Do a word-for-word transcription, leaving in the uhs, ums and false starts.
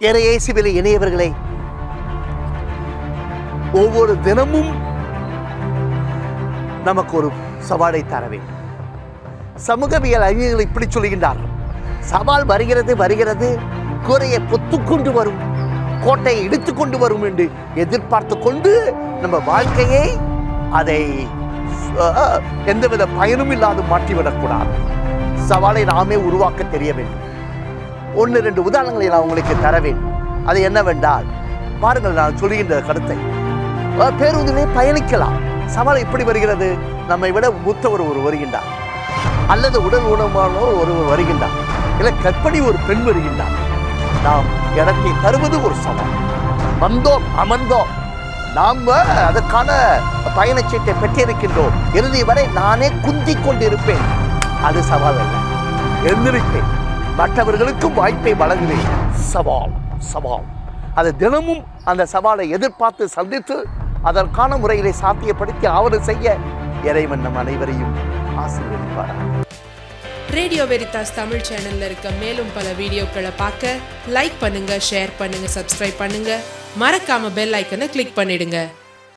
இயேசுவிலே இணையவர்களே, ஒவ்வொரு தினமும் நமக்கு ஒரு சவாலை தர வேண்டும். சமூகவியல் அறிஞர்கள் இப்படி சொல்கின்றார்கள், சவால் வருகிறது வருகிறது கூரையை பொத்துக்கொண்டு வரும், கோட்டையை இடித்துக்கொண்டு வரும் என்று எதிர்பார்த்து கொண்டு நம்ம வாழ்க்கையை அதை எந்தவித பயனும் இல்லாது மாற்றிவிடக்கூடாது. சவாலை நாமே உருவாக்க தெரிய வேண்டும். ஒன்று ரெண்டு உதாரணங்களை நான் உங்களுக்கு தர வேண்டும். அது என்னவென்றால், பாருங்கள், நான் சொல்கின்ற கருத்தை. பேருந்திலே பயணிக்கலாம். சவால் எப்படி வருகிறது? நம்மை விட மூத்தவர் ஒரு வருகின்றார், அல்லது உடல் ஊனமானோர் ஒருவர் வருகின்றார், இல்லை கற்பனை ஒரு பெண் வருகின்றார். நாம் இடத்தை தருவது ஒரு சவால். வந்தோம், அமர்ந்தோம், நாம் அதற்கான பயணச்சீட்டை பெற்றிருக்கின்றோம், இறுதி வரை நானே குந்திக் கொண்டிருப்பேன், அது சவால் அல்ல. எழுந்திருப்பேன், மற்றவர்களுக்கும் வாய்ப்பை வழங்குவேன், சவால் சவால். அது தினமும் அந்த சவாலை எதிர்பார்த்து சந்தித்து அதற்கான முறையிலே சாத்தியப்படுத்தி ஆவணம் செய்ய இறைவன் நம் அனைவரையும் ஆசீர்வதிப்பார். ரேடியோ வெரிதாஸ் தமிழ் சேனல்ல இருக்க மேலும் பல வீடியோக்களை பார்க்க லைக் பண்ணுங்க, ஷேர் பண்ணுங்க, சப்ஸ்கிரைப் பண்ணுங்க, மறக்காம பெல் ஐக்கனை கிளிக் பண்ணிடுங்க.